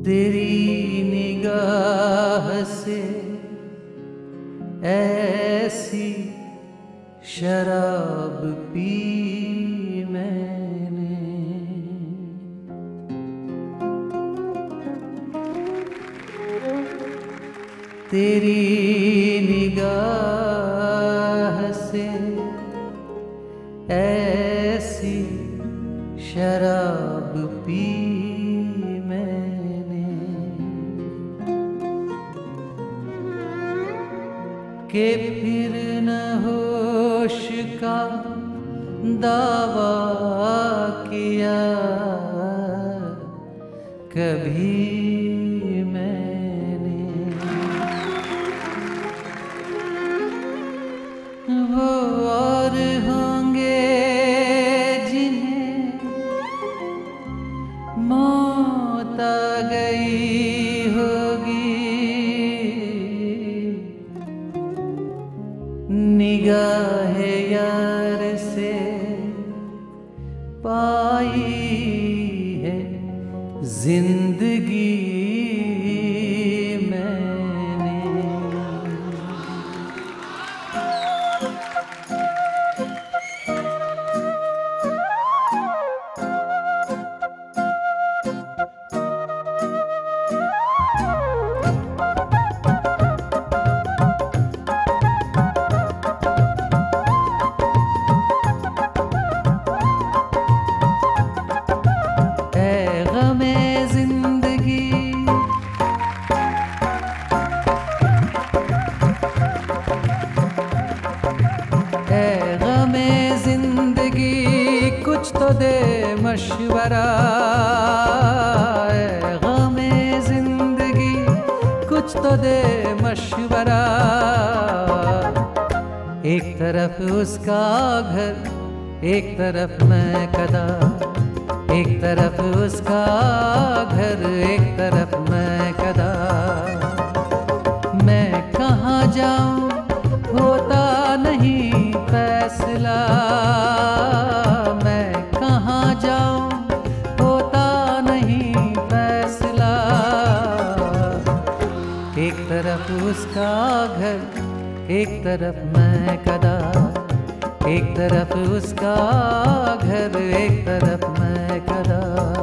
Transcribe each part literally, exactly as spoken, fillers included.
तेरी निगाह से ऐसी शराब पी मैंने, तेरी निगाह से ऐसी शराब पी मैंने कि फिर न होश का दावा किया कभी मैंने। वो और होंगे जिन्हें मौत आ गई होगी, निगाह यार से पाई है जिंदगी मैंने। कुछ तो दे मशवरा, ऐ ग़मे ज़िंदगी कुछ तो दे मशवरा। एक तरफ उसका घर, एक तरफ मैं कदा, एक तरफ उसका घर, एक तरफ मैं कदा। मैं कहाँ जाऊँ होता नहीं फैसला, मैं कहाँ जाऊँ होता नहीं फैसला। एक तरफ उसका घर, एक तरफ मैं कदा, एक तरफ उसका घर, एक तरफ मैं कदा।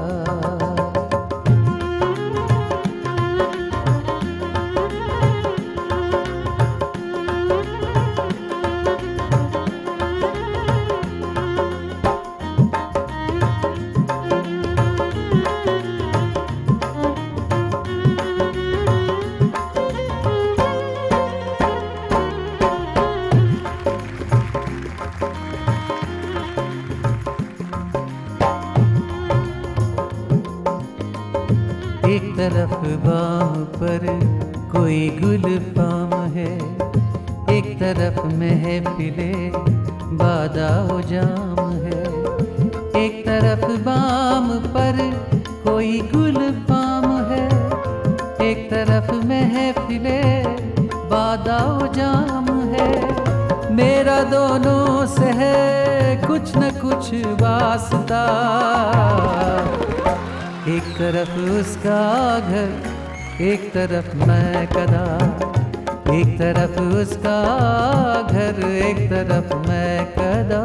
एक तरफ बाम पर कोई गुल फाम है, एक तरफ महफिले बादाओ जाम है। एक तरफ बाम पर कोई गुल फाम है, एक तरफ महफिले बादाओ जाम है। मेरा दोनों से है कुछ न कुछ वास्ता, एक तरफ उसका घर, एक तरफ मैं कदा, एक तरफ उसका घर, एक तरफ मैं कदा।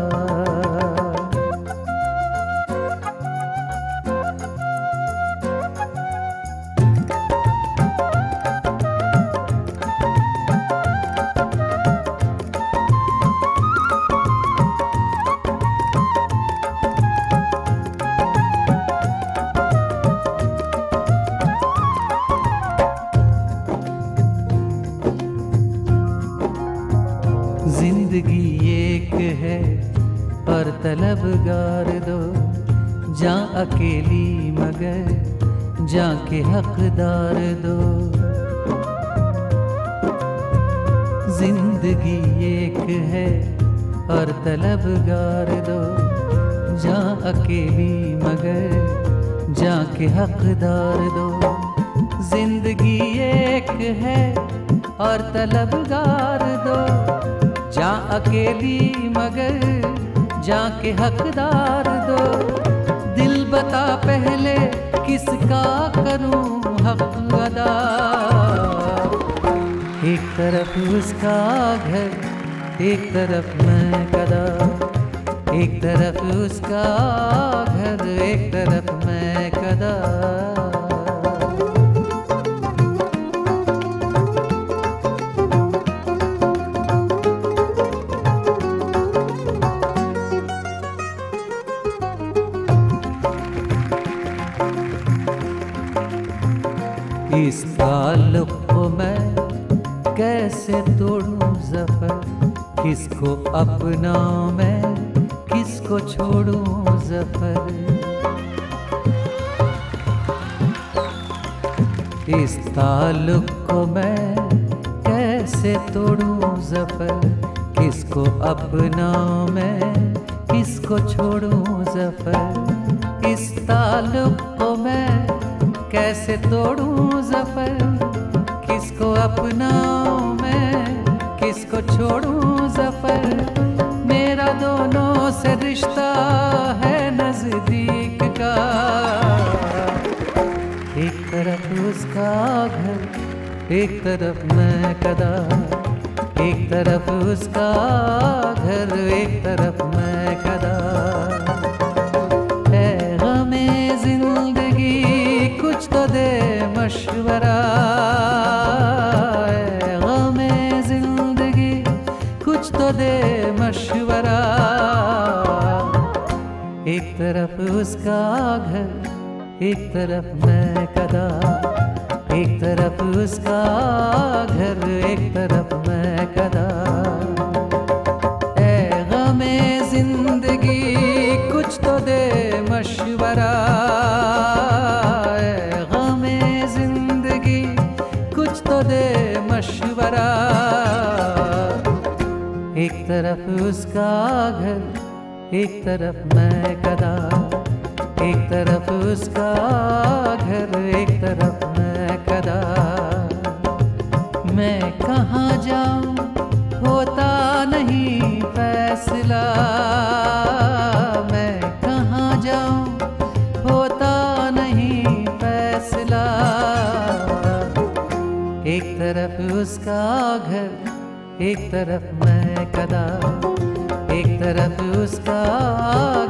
जिंदगी एक है और तलबगार दो, जा अकेली मगर जा के हकदार दो। जिंदगी एक है और तलबगार दो, जा अकेली मगर जा के हकदार दो। जिंदगी एक है और तलबगार दो, जा अकेली मगर जाके हकदार दो। दिल बता पहले किसका करूं हक अदा। एक तरफ उसका घर, एक तरफ मैं कदा। एक तरफ उसका घर, एक तरफ मैं कदा। इस ताल्लुक को मैं कैसे तोड़ूं ज़फ़र, किसको अपनाऊं मैं, किसको छोड़ूं ज़फ़र। इस ताल्लुक को मैं कैसे तोड़ूं ज़फ़र, किसको अपनाऊं मैं, किसको छोड़ूं ज़फ़र। इस ताल्लुक को मैं कैसे तोड़ूं ज़फ़र, किसको अपनाऊं मैं, किसको छोड़ूं ज़फ़र। मेरा दोनों से रिश्ता है नज़दीक का। एक तरफ उसका घर, एक तरफ मैं कदा। एक तरफ उसका घर, एक तरफ मैं कदा। है गमे ज़िंदगी कुछ तो दे मशवरा, है गमे ज़िंदगी कुछ तो दे मशवरा। एक तरफ उसका घर, एक तरफ मैं कदा। एक तरफ उसका घर, एक तरफ मैं कदा। ऐ गमे ज़िंदगी कुछ तो दे मशवरा, ऐ गमे ज़िंदगी कुछ तो दे मशवरा। एक तरफ उसका घर, एक तरफ मैं कदा। एक तरफ उसका घर, एक तरफ मैं कदा। मैं कहाँ जाऊँ होता नहीं फैसला, मैं कहाँ जाऊँ होता नहीं फैसला। एक तरफ उसका घर, एक तरफ मैं कदा। एक तरफ उसका